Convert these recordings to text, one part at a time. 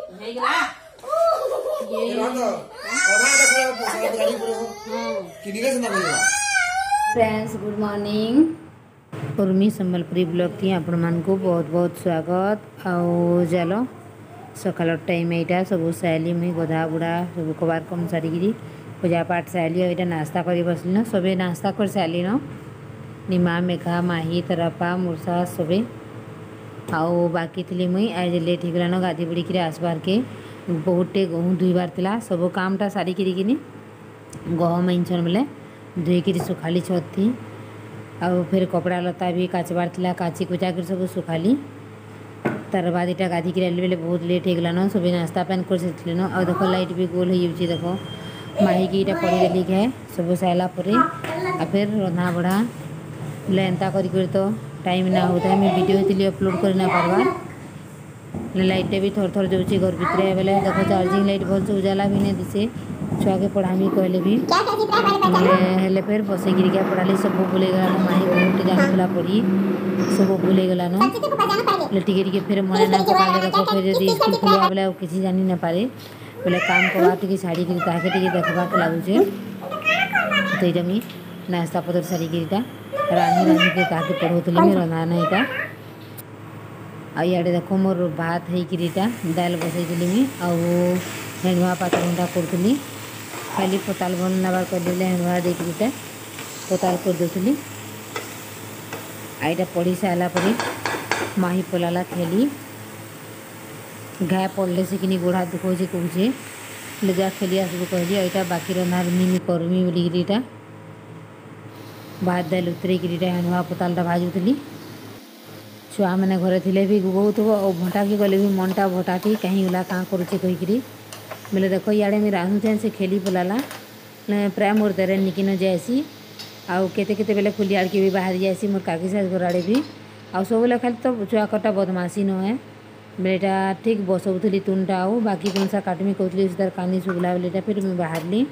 Friends good morning Urmi Sambalpuri blog थी आपण मान को बहुत बहुत स्वागत आओ चलो सकाल टाइम यहाँ सब साइली मुई गधा बुढ़ा सब कबार कम सारिकी पूजा पाठ साइली यहाँ नास्ता कर बसलिन सबे नास्ता कर सारिलिन निमा मेघा माही तरपा मुर्सा सबे आओ बाकी थी मुई आज लेट हो गलान गाधी बुड़ी आसबार के बहुटे गहूँ धुईबार थिला सब कामटा सारिकी गहम इंचन बेले धुईकरी सुखाली छत थी आउ फिर कपड़ा लता भी काचबार थिला काची कुचा कर सब सुखाली तार बाद इटा गाधी कर बेले बहुत लेट हो गलान सब नास्ता पान कर सारिन और देख लाइट भी गोल हो देख माही की इटा पड़ी देली है सब सारा पर फिर रंधा बढ़ा बोले एंता कर तो टाइम ना होता है मैं वीडियो थी अपलोड कर ना पार्बार लाइट भी थोड़ थोड़ जाऊँगी घर भितर बेले देख चार्जिंग लाइट भल से उजाला भी नहीं दिसे छुआ के पढ़ामी कहले भी हेले फिर बसे गिर क्या पढ़ाली सब भूल गलान माही बहुत जाना पढ़ी सब भूल गलान टे फिर मन ना पकाले रख फिर जब स्कूल खुलवा बेले किसी जानी ना पारे बोले काम करवा टे छाड़ी ताके देखा लगुचे तो ये मुझे नास्ता पतर सारिकीटा रानी रानी के ताके पढ़ोली मुझे रंधा ना यहाँ आड़े देख मोर भात होता दाल बसई मुई हेणुआ पात घंटा करी खाली पताल बनाबार कर हेणुआ देटा पताल कर दूसरी आईटा पढ़ी सारा पर माही पलाला खेली घाए पड़ले से कि गोड़ हाथ दुखे कहे ले जा खेली आसबू कहली यहाँ बाकी रंधा मिमी करमी बोलिकीटा भात दाल उतरेकीटा हेणुआ पतालटा भाजुली छुआ मैंने घरे थे भी बहुत और भटा की गले भी मनटा भटा की कहीं गला कहाँ करुचे कहीकि बोले देख इे मुझे रांधुचे से खेली पलाला प्राय मोर देर निकिन जाएसी आउ केते बेले खुली आड़ के भी बाहर जाएसी मोर काकी सास घर आड़े भी आउ सब बेले खाली तो छुआ कटा बदमाशी न है बेटा ठीक बसौली तुनटा आउ बाकी कौन सा काटमी कहती तार कानी शुगला बेटा फिर मैं बाहर ली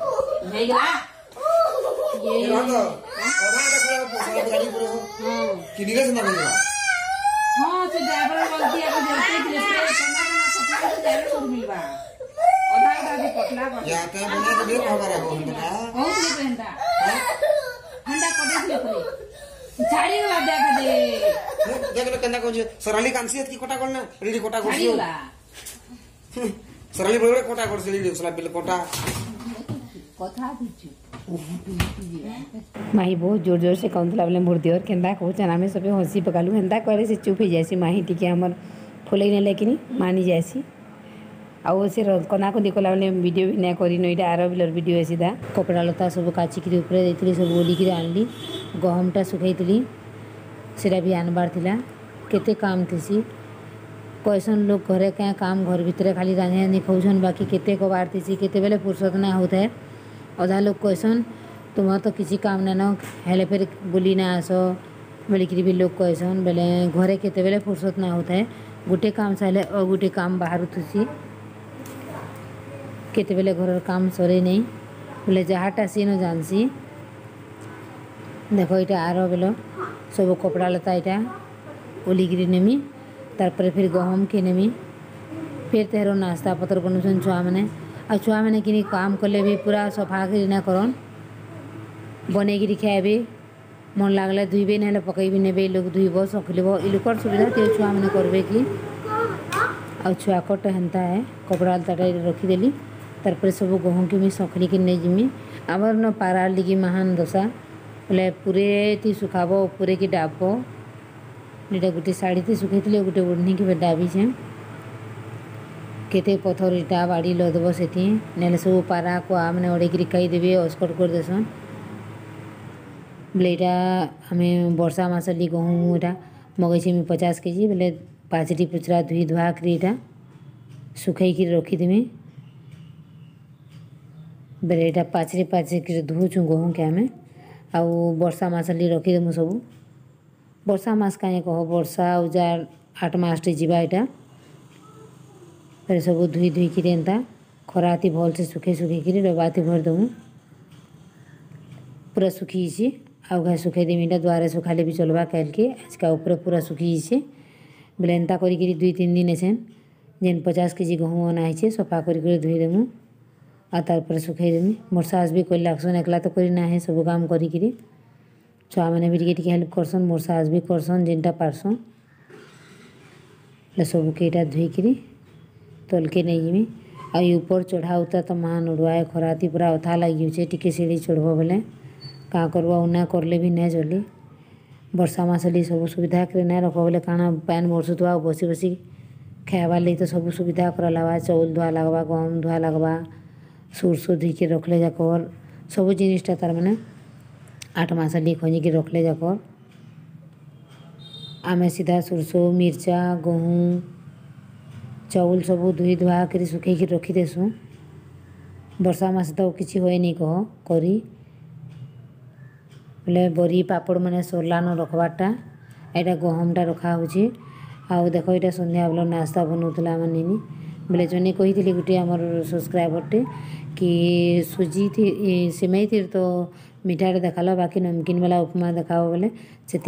हाँ से ड्राइवर गलती है जल्दी मिलवा आधा आधा पतला कर या ते बना के दे खबर है बहुत ले पहनता ठंडा पड़े से पड़े झाड़ी वाला दे देख लो कंदा को सरली कांसियत की कोटा करना रेडी कोटा कर सरली बड़े कोटा कर से ली उसला बिल कोटा कथा दीछु माही बहुत जोर जोर से कहला बोले मूर्ति और केन्दा कहूँ ना में सब हंसी पकालू हेन्ता करे से चुप हो जाएसी माही टी आमर फुले नहीं लेकिन मानी जाएसी आउ से कना को कला बेले वीडियो भी नहीं करी नईटा आर बिलर वीडियो सीधा कपड़ा लता सब काचिकी उपरे देती सब ओलिकी आनली गहमटा सुखई सेटा भी आनबार थिला केते काम थी कैसन लोग घरे क्या काम घर भितर खाली रांधे रांधे खाऊन बाकी केते कबार थी केते बेले फुर्सत ना होता है अधा लोग कहसन तुम तो किसी काम ना न हेले फिर बुली ना आस बोलिकी भी लोग कहसन बेले घरे केते बेले फुर्सत ना होता है गोटे काम सारे और गोटे काम बाहर थुसी केते बेले घर काम सरे नहीं बोले जहाँटा सी न जानसी देखो यहाँ आर बेल सब कपड़ा लता यहाँ ओलिकी नेमी तार फिर गहम के नेमी फिर तेहर नास्ता पतर बनूसन छुआ मैंने आ छुआ मैंने कि काम कले भी पूरा सफा कर ना करन बनईकि खाए मन लगले धुबे ना पकईबी ने लोग धुब सखल इलुकर सुविधा तो छुआ मैंने करें कि आ छुआ कट हेन्ता है कपड़ा लता रखीदेली तार सब गहूँ की मुझे सखली कि नहीं जिमी आमर न पारार लगी महान दशा बोले पूरे ती सुखाब पूरे की डाब इटा गोटे शाढ़ी थी सुखई गोटे ओढ़नी की डाबी छे केते पथर इटा बाड़ी लदब से ना सब पारा को मैंने ओढ़ेक खाईदेवे अस्कट कर देसन बोले यहाँ हमें वर्षा मसली गहूँ यहाँ मगैसे मैं 50 केजी बोले 5टी पुचरा धुई धुआ कर यहाँ सुखई रखीदेमी बोले यहाँ 5 धुचु गहूँ के आम आउ वर्षा मसली रखीदेमु सब वर्षा मास कहीं कह वर्षा उजार 8 मास जावा यहाँ फिर सब धुई धुईक एंता खराती भल से सुखे सुखी डबाती भर दमु पूरा सुखी आउ घास सुखाई देमी इटा द्वारे सुखाले भी चलवा कल के आज का ऊपर पूरा सुखी बोले एंता करी 2-3 दिन एसेन जेन 50 केजी गहूँ अना है सफा कर धोईदेमु आ तार पर सुखेदेमी। मोर सास भी कोई लागसन एकला तो करी ना है सब काम करी छुआ मैंने भी टिके हेल्प करसन मोर सास भी करसन जेनटा पारसन सबके यहाँ धोईकरी तल के नहीं जिमी। आ ऊपर चढ़ा उता तो महान उड़वाए खराती पूरा अथा लगी टिके सीढ़ी चढ़ब बोले क्या करब उन्ना करले भी नहीं चली। वर्षा मासली सब सुविधा करे नहीं रख बोले काना पैन बरसुआ बसी बसी खाबार लगी तो सब सुविधा कर लगा चाउल धुआ लगवा गहूम धुआ लगवा सुरसो धोई के रखले जाकर सब जिनिसटा तार मैंने 8 मासली खंजी के रखले जाकर आमे सीधा सुरसो मिर्चा गहूँ चाउल सब धोई धुआ कर सुखे रखी देसु। वर्षा मास तो किसी हुए नहीं कह करी बोले बरी पापड़ मैंने सरलान रखबारटा यहाँ गहमटा रखा हो देख ये संध्या बेल नास्ता बनाऊला आम नीनी बोले जने कही गोटे आमर सब्सक्राइबरटे कि सुजी थी सिमई थी तो मीठाटे देखाल बाकी नमकीन वाला उपमा देखा बोले से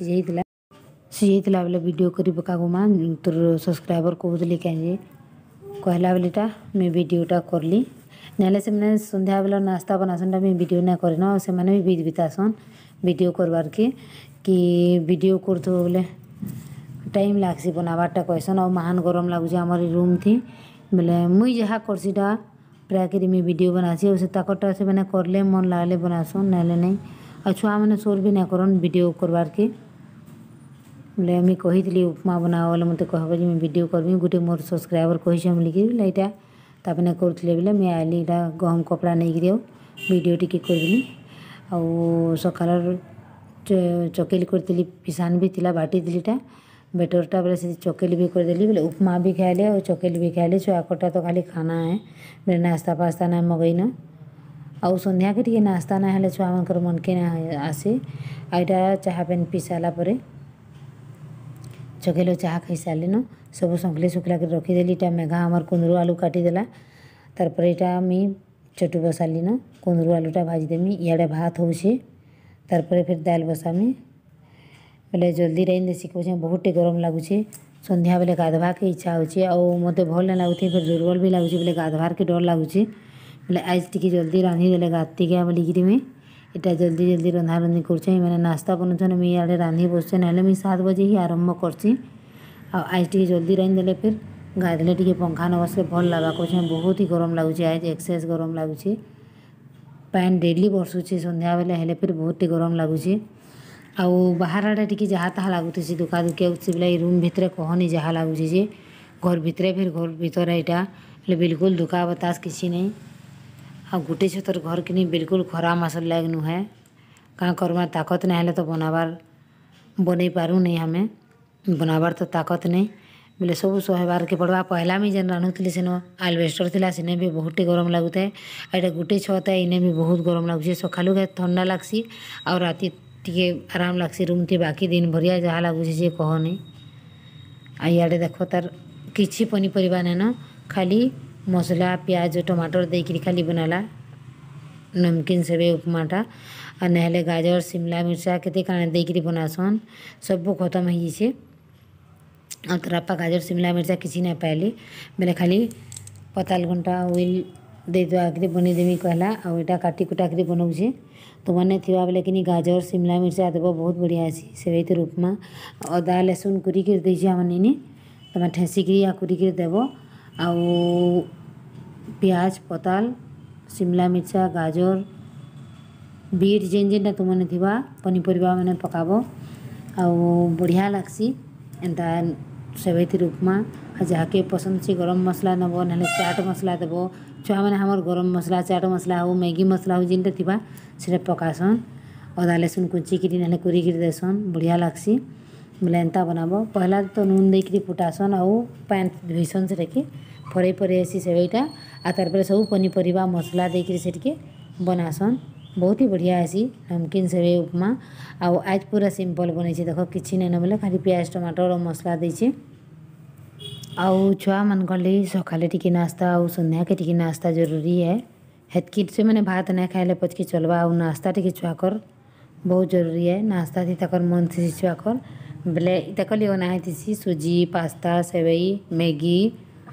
सीझा बोले वीडियो करी पकागो माँ तोर सब्सक्राइबर कहते कहीं कहला बोलेटा मैं वीडियोटा करली नाले से मैंने संध्या बेला नास्ता बनासनटा मैं वीडियो ना करे ना से मैंने भी बीत बितासन वीडियो करवार के कि वीडियो कर दो बोले टाइम लागसी बनाबारटा कहसन और महान गरम लगुच आमर रूम थी बोले मुई जहाँ करसीटा प्राय करी मैं वीडियो बनासी और से ताकटा से मैंने करले मन लागले बनासन नाले नहीं और छुआ मैंने सोर भी ना करन वीडियो करवार के बोले मुई कही उपमा बनाओ बोले मत कहब मैं वीडियो करबी गोटे मोर सब्सक्राइबर कही बोलिकी एटा तापने करुले बोले मैं आइली इटा गहम कपड़ा नहीं गिरी वीडियो टिके करदेली आउ सकाल चकेली करी पिसान भी थिला बाटी दिलीटा बेटरटा बोले से चकेली भी करदेली बोले उपमा भी खाइले और चकेली भी खाइले छुआकटा तो खाली खाना है बोले नास्ता पास्ता ना मगैन आउ संध्या के टिके नास्ता ना हेले छुआ मनकर मन के ना आसे आईटा चाहा पेन पी सारा पर चकेलो चाह खाई सारे सब संकले सुखला कर रखीदेली इटा मेघा आमर कुंदरू आलू काटिदेला तारपर इटा मी चटू बसाली न कुंदरू आलूटा भाजीदेमी इे भात होचे तारपर फिर दाल बसामी बोले जल्दी रही देसी कहे बहुत गरम लगुचे संध्या बेले गाधवा के इच्छा होचे और मत भल ना लगुथे फिर दुर्बल भी लगुचे बोले गाधवार के डर लगुचे बोले आज टी जल्दी रांधी देले गाती गया बोलिकी मैं इटा जल्दी जल्दी रंधा रंधी कर मैंने नास्ता बनाऊँ मुझे इे रांधी बसचे ना 7 बजे ही आरंभ करसी आज टी जल्दी रांधी देले फिर गाधले टी पंखा न बसले भल लगा कहे बहुत ही गरम लगुचे आज एक्सेस गरम लगुचे पैन डेली बरसुचे संध्या बेले हेले फिर बहुत ही गरम लगुचे आउ बाहर आड़े टी जहाँ तहाँ लगुथी दुका दुकिया बोले रूम भितर कहनी जहाँ लगुचे जे घर भितर फिर घर भीतर यहाँ बिल्कुल दुका बतास किसी नहीं आ गोटे छतर घर कि बिल्कुल खरा मासर लायक नुहे क्या करमा ताकत नहीं है तो बनाबार बन पारू नहीं हमें बनाबार तो ताकत नहीं बोले सब सहबार के पड़वा पहला में जेन रांधुली सेन आलवेस्टर थिला सेने भी बहुत ही गरम लगुता है एटा गोटे छत है इने भी बहुत गरम लगुचे सकालू के ठंडा लगसी और राति टिके आराम लगसी रूम थी बाकी दिन भरिया जहाँ लगुचे जे कह नहीं आ इे देख तार किसी पनीपरिया नेन खाली मसला प्याज टमाटर देकर खाली बनाला नमकीन सेवे उपमाटा और नहले गाजर शिमला मिर्चा केते काना देकर बनासन सब खत्म हो और तरापा गाजर शिमला मिर्चा किसी ना पाइली बोले खाली पताल घंटा ऑयल दे दुआकरी बनईदेमी कहला और यहाँ काटी कुटा कर बनाऊे तो मैंने थी बोले कि गाजर शिमला मिर्चा देव बहुत बढ़िया अच्छी सेवई उपमा अदा लहसुन कुरिक देसी आम नी तुम ठेसिक या कुरिक देव आउ प्याज पताल शिमला मिर्चा गाजर बीट जेन जेनटा तुमने थी पनीपरिया मैंने पकाब आउ बढ़िया लगसी एंता सेवई उपमा जहाँके पसंद से गरम मसला नब ना चाट मसला देव छुआ मैंने हमार गरम मसला चाट मसला हो मैगी मसला हो जेनटा थी से पकासन अदा लहसुन कुचिक ना कुरिक देसन बढ़िया लगसी बोले एंता बनाब पहला तो नून देकर फुटासन आउ पैन धोईसन से फरे फरे आसी सेवईटा आ तार सब पनीपरिया मसला देकर से बनासन बहुत ही बढ़िया आसी नमकीन सेवई उपमा आउ आज पूरा सिंपल बनी देख कि नहीं बोले खाली प्याज टमाटर और मसला देचे आउ छुआ मन लिए सकाले टी नास्ता और संध्या के टी नास्ता जरूरी है हेतकी से मैंने भात नहीं खाइले पचके चलवा और नास्ता टी छुआकर बहुत जरूरी है नास्ता थी तक मन थी छुआकर बोले तक बना थी सुजी पास्ता सेवई मैगी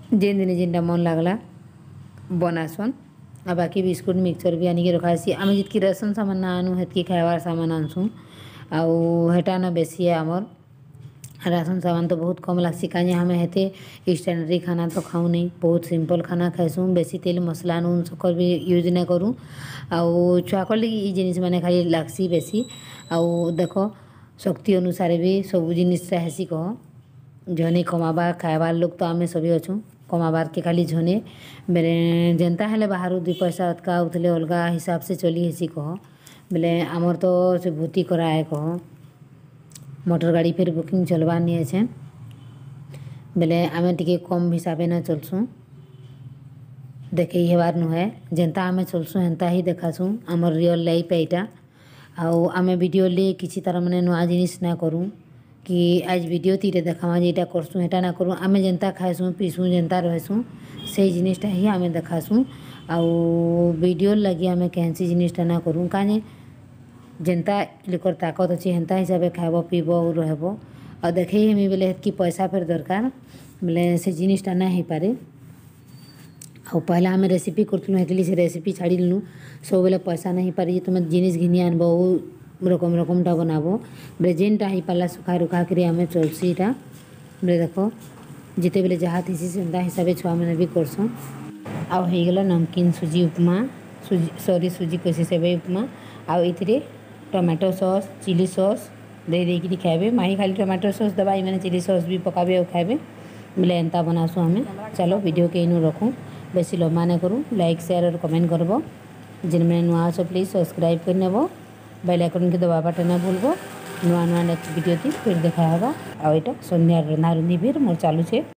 जेन दिन जेनटा मन लागला बनासुन आ बाकी बिस्कुट मिक्सचर भी आनिक रखासी आम जितकी राशन सामान ना आनु हेतकी खाइबार सामान आनसुँ आउ हेटा न बेसी है आमर राशन सामान तो बहुत कम लागसी काजे हमें हेते स्टैंडर्ड खाना तो खाऊँ नहीं बहुत सिंपल खाना खाइसूँ बेसी तेल मसला नून शक्कर भी यूज नहीं करूँ आउ छुआकर लगी ई जिनिस माने खाली लागसी बेसी आउ देख शक्ति अनुसार भी सब जिनिस हेसी कह झने कमाबार खाइबार लोग तो आम सभी अच्छुँ कमाबार के खाली झने बेले जेनता हेले बाहर 2 पैसा अतका उतले अलगा हिसाब से चली हेसी कह बेले आमर तो से भूती कराए कह मोटर गाड़ी फिर बुकिंग चलवार नहीं है बेले आमे टिके कम हिसाबे न चलसूँ देखे हेबार नुहे जेनता आमे चलसूँ हेन्ता ही देखासूँ आमर रियल लाइफ एटा आउ आमे वीडियो ले किसी तरह माने नुआ जिनिस ना करूँ कि आज वीडियो तीरे देखामा जेटा करसूँ हेटा ना करूँ आमे जेनता खाइसूँ पीसूँ जेनता रहसूँ से जिनिसटा ही आमे देखासूँ आउ वीडियो लगी आमे कैंसी जिनिसटा ना करूँ काजे जेनता लेकर ताकत अच्छी हेन्ता हिसाब खाइब पीब और रहब और देखे हेमी बेले कि पैसा फिर दरकार बेले से जिनिसटा ना हो पारे और पहला आम रेसिपी करथुँ हेतली से रेसिपी छाड़ी लुँ सब बेले पैसा नहीं पारी तुम जिनिस घिनी आनब रकम रकमटा बनाब बेले जेनटा हो पाला सुखा रुखा कर आम चलसी इटा बेले देख जिते बेले जहाँ थीसी सेन्ता हिसाब छुआ मैंने भी करसुँ आउ हो गला नमकीन सुजी उपमा सुजी कैसे सेवई उपमा आउ इथिरे टमाटो सॉस चिली सॉस दे देकी खाइबे माही खाली टमाटो सॉस दबा मैंने चिली सॉस भी पकाबे और खाइबे बोले एंता बनासु हमें चलो वीडियो के इनू रखूँ बेसी लम्बा नहीं करूँ लाइक शेयर और कमेंट करब जिन मैंने नुआ सो प्लीज सब्सक्राइब कर नेब बेल आइकन के दबाबाटा ना भूलब नुआ नुआ नेक्स्ट वीडियो थी फिर देखा होगा और यहाँ सन्ध्या रंधा रुंधी फिर मोर चालू है।